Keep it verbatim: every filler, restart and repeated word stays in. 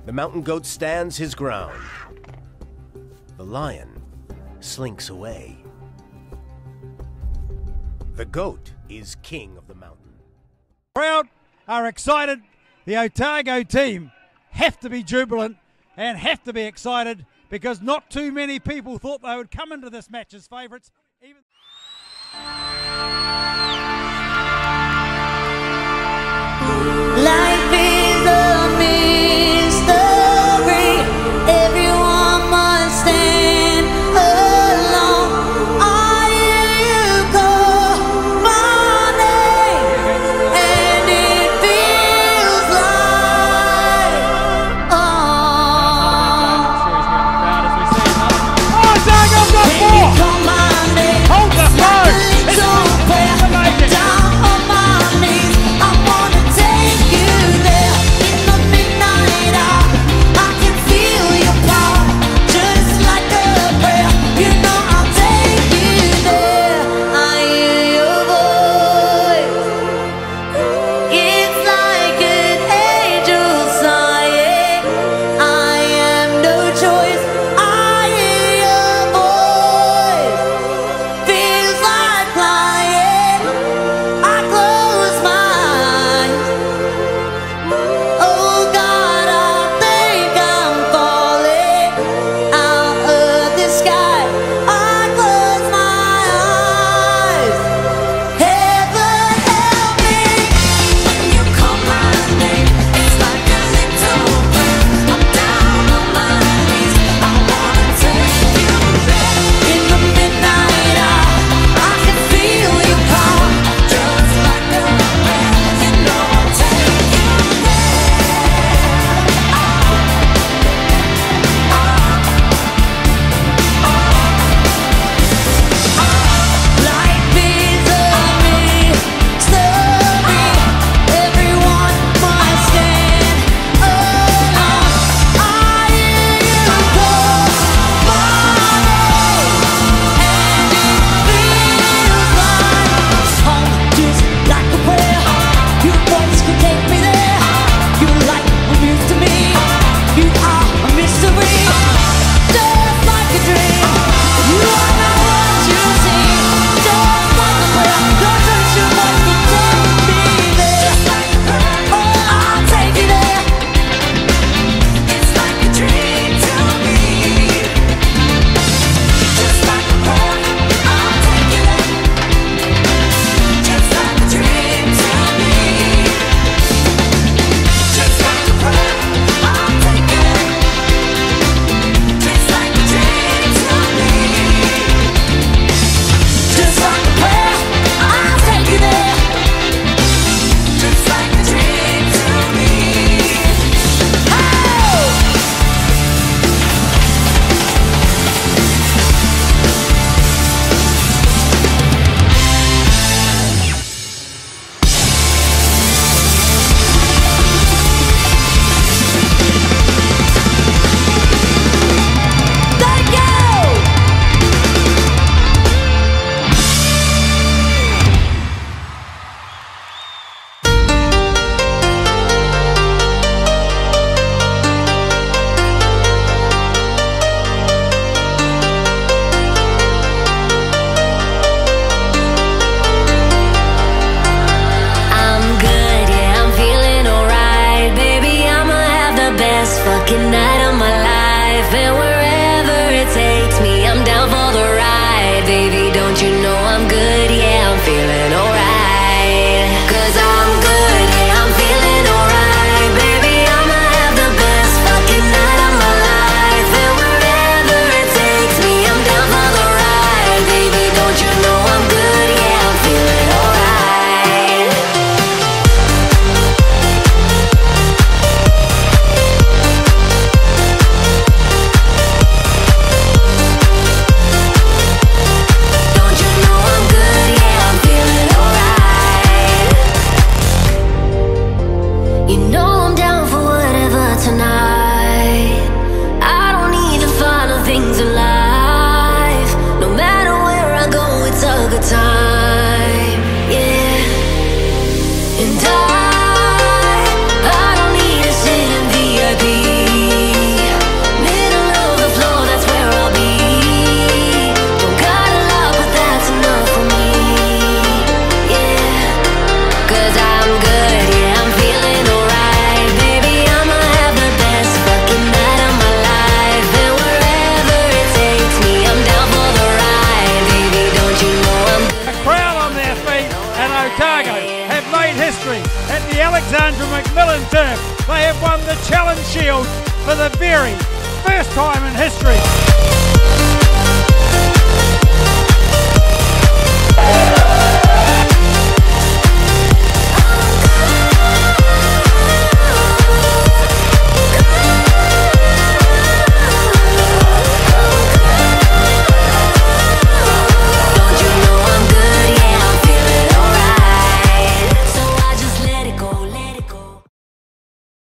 The mountain goat stands his ground. The lion slinks away. The goat is king of the mountain. Proud, are excited. The Otago team have to be jubilant and have to be excited because not too many people thought they would come into this match as favourites. Even Life is a mystery. Everyone must stand alone. I hear you call my name, and it feels like Otago's got four! call my name. Hold the phone! It's so amazing. down on my knees. I wanna take you there in the midnight hour. I can feel your power, just like a prayer. You know I'll take you there. I hear your voice. It's like an angel sighing. I have no choice. I hear your voice. Feels like flying. I close my eyes. Oh God, I think I'm falling out of the sky. I close my eyes. Heaven help me when you call my name. It's like a little prayer. I'm down on my knees. I wanna take you there in the midnight hour. I can feel your power, just like a prayer. You know I'll take you Life is a mystery. Everyone must stand alone. I hear you call my name, and it feels like home, just like a prayer. Your voice can take me there. You like a music to me. You are a mystery, just like a dream. You are not what you see, just like a prayer. Your touch, your voice can take me there. Oh, I'll take you there. It's like a dream to me, just like a prayer. I'll take you there. Just like a dream to me, just like a prayer. I'll take you there. Just like a dream to me, just like a prayer. I'll take you there. Just like a dream to me. Oh! Thank you! I'm good, yeah, I'm feeling alright. Baby, I'ma have the best fucking night of my life. And wherever it takes me, I'm down for the ride. Baby, don't you know I'm good, yeah, I'm feeling alright. Cause I'm good, yeah, I'm feeling alright. Baby, I'ma have the best fucking night of my life. And wherever it takes me, I'm down for the ride. Baby, don't you know I'm good, yeah, I'm feeling alright. Don't you know I'm good? Yeah, I'm feeling alright. won the Challenge Shield for the very first time in history.